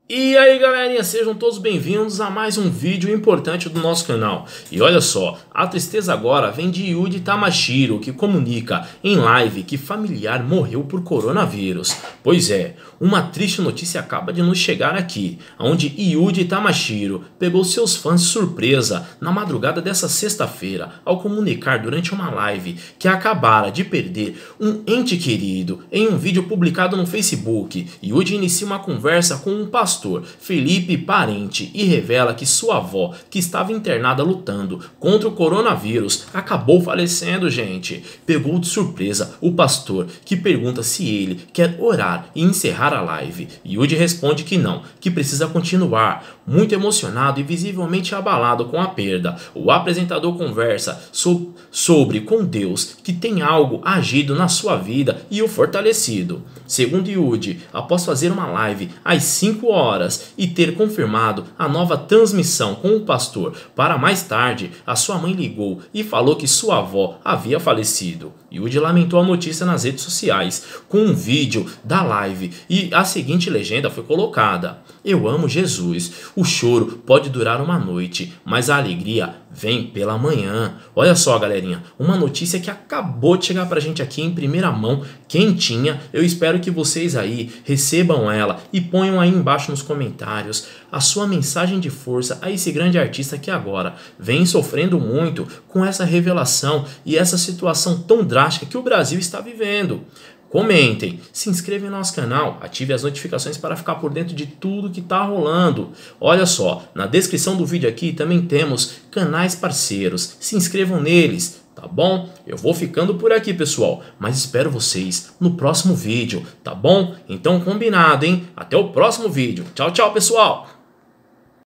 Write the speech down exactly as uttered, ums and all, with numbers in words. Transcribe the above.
E aí galerinha, sejam todos bem-vindos a mais um vídeo importante do nosso canal. E olha só, a tristeza agora vem de Yuji Tamashiro, que comunica em live que familiar morreu por coronavírus. Pois é, uma triste notícia acaba de nos chegar aqui, onde Yuji Tamashiro pegou seus fãs de surpresa na madrugada dessa sexta-feira ao comunicar durante uma live que acabara de perder um ente querido. Em um vídeo publicado no Facebook, Yuji inicia uma conversa com um pastor, Felipe Parente, e revela que sua avó, que estava internada lutando contra o coronavírus, acabou falecendo, gente. Pegou de surpresa o pastor, que pergunta se ele quer orar e encerrar a live. Yuji responde que não, que precisa continuar. Muito emocionado e visivelmente abalado com a perda, o apresentador conversa so sobre com Deus, que tem algo agido na sua vida e o fortalecido. Segundo Yuji, após fazer uma live às cinco horas e ter confirmado a nova transmissão com o pastor para mais tarde, a sua mãe ligou e falou que sua avó havia falecido. Yuji lamentou a notícia nas redes sociais com um vídeo da live e a seguinte legenda foi colocada: "Eu amo Jesus. O choro pode durar uma noite, mas a alegria vem pela manhã." Olha só, galerinha, uma notícia que acabou de chegar pra gente aqui em primeira mão, quentinha. Eu espero que vocês aí recebam ela e ponham aí embaixo nos comentários a sua mensagem de força a esse grande artista que agora vem sofrendo muito com essa revelação e essa situação tão drástica que o Brasil está vivendo. Comentem, se inscrevam no nosso canal, ative as notificações para ficar por dentro de tudo que está rolando. Olha só, na descrição do vídeo aqui também temos canais parceiros, se inscrevam neles, tá bom? Eu vou ficando por aqui, pessoal, mas espero vocês no próximo vídeo, tá bom? Então combinado, hein? Até o próximo vídeo. Tchau, tchau, pessoal!